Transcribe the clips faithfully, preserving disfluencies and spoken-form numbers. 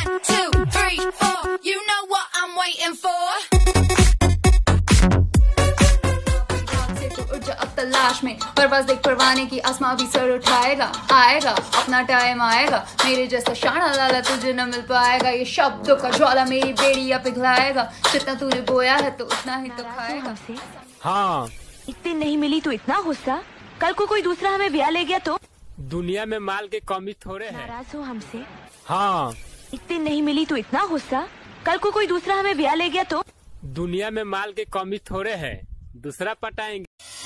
two, three, four. You know what I'm waiting for. उठ जा अब तलाश में परवाज़ देख परवाने की आसमां भी सर उठाएगा आएगा अपना टाइम आएगा मेरे जैसा शाना लाला तुझे न मिल पाएगा ये शब्दों का ज्वाला मेरी बेड़िया पिघलाएगा जितना तूने बोया है तो उतना ही तो खाएगा। हाँ इतनी नहीं मिली तो इतना गुस्सा, कल को कोई दूसरा हमें ब्याह ले गया तो? दुनिया में माल की कमी थोड़े है। नाराज हो हमसे? हाँ इतनी नहीं मिली तो इतना गुस्सा, कल को कोई दूसरा हमें ब्याह ले गया तो? दुनिया में माल की कमी थोड़े है, दूसरा पटाएंगे।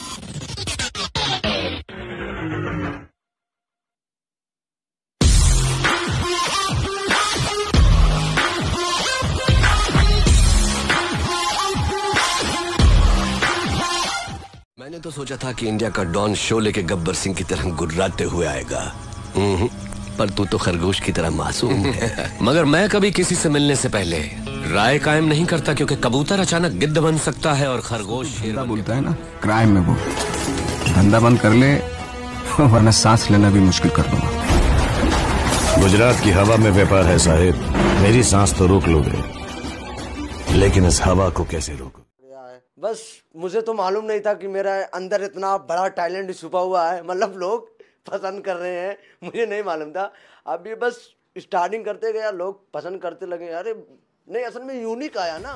मैंने तो सोचा था कि इंडिया का डॉन शोले के गब्बर सिंह की तरह गुर्राते हुए आएगा, पर तू तो खरगोश की तरह मासूम है। मगर मैं कभी किसी से मिलने से पहले राय कायम नहीं करता, क्योंकि कबूतर अचानक गिद्ध बन सकता है और खरगोश शेर बोलता है ना। क्राइम में वो धंधा बंद कर ले वरना सांस लेना भी मुश्किल कर दूंगा। गुजरात की हवा में व्यापार है साहिब, मेरी सांस तो रोक लोगे लेकिन इस हवा को कैसे रोको? बस मुझे तो मालूम नहीं था कि मेरा अंदर इतना बड़ा टैलेंट छुपा हुआ है, मतलब लोग पसंद कर रहे हैं, मुझे नहीं मालूम था। अभी बस स्टार्टिंग करते गया, लोग पसंद करते लगे। अरे नहीं, असल में यूनिक आया ना।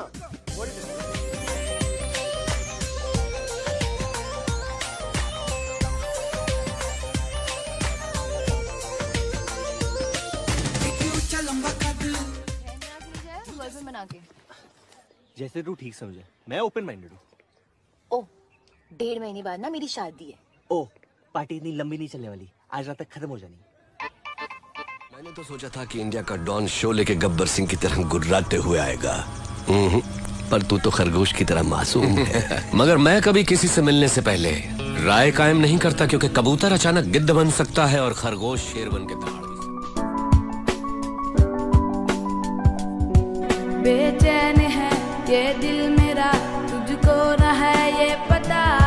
बना के जैसे तू ठीक समझे, मैं ओपन माइंडेड हूँ। ओह, डेढ़ महीने बाद ना मेरी शादी है। ओह, पार्टी इतनी लंबी नहीं चलने वाली, आज रात तक खत्म हो जानी। मैंने तो सोचा था कि इंडिया का डॉन शोले के गब्बर सिंह की तरह गुर्राते हुए आएगा, पर तू तो खरगोश की तरह मासूम है। मगर मैं कभी किसी से मिलने से पहले राय कायम नहीं करता, क्योंकि कबूतर अचानक गिद्ध बन सकता है और खरगोश शेर बन के दहाड़ भी बेचैन है ये दिल मेरा, तुझको न है ये पता।